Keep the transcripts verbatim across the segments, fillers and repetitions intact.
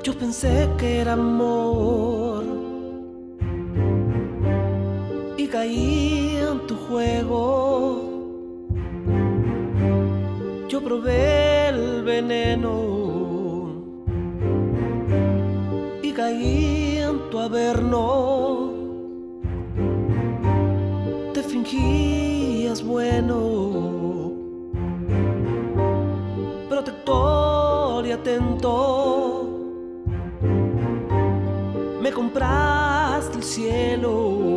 Yo pensé que era amor y caí en tu juego. Yo probé el veneno y caí en tu averno. Te fingías bueno, protector y atento. Me compraste el cielo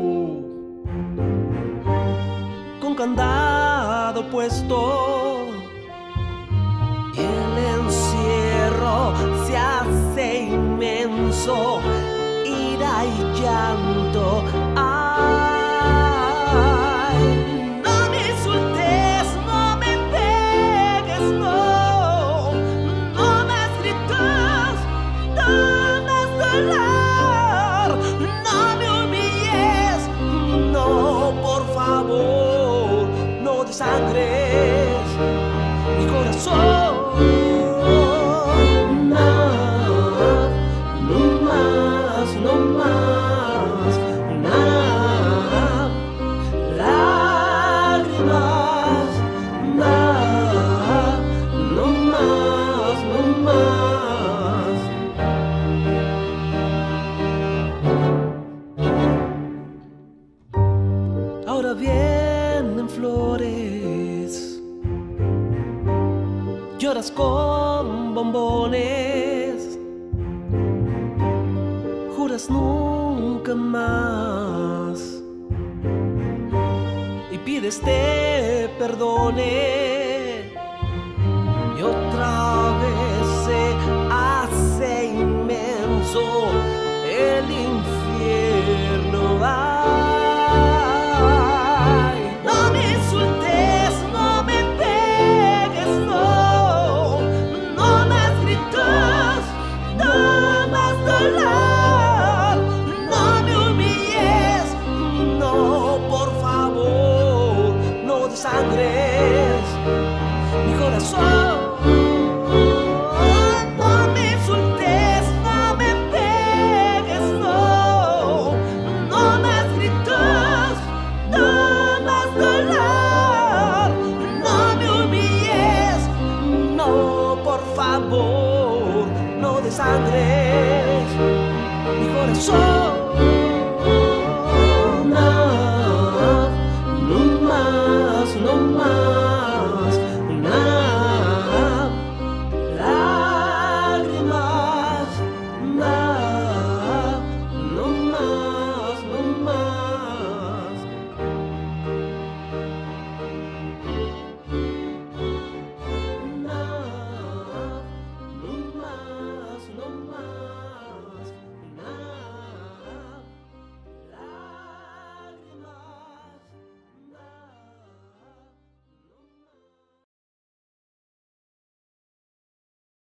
con candado puesto y el encierro se hace inmenso, ira y llanto. Ay, no me insultes, no me pegues, no, no más gritos, no más dolor, no me humilles, no, por favor, no desangres mi corazón. No más, no más, nada, lágrimas, nada, no más, no más. Ahora vienen flores, lloras con bombones, juras nunca más y pides te perdone y otra vez se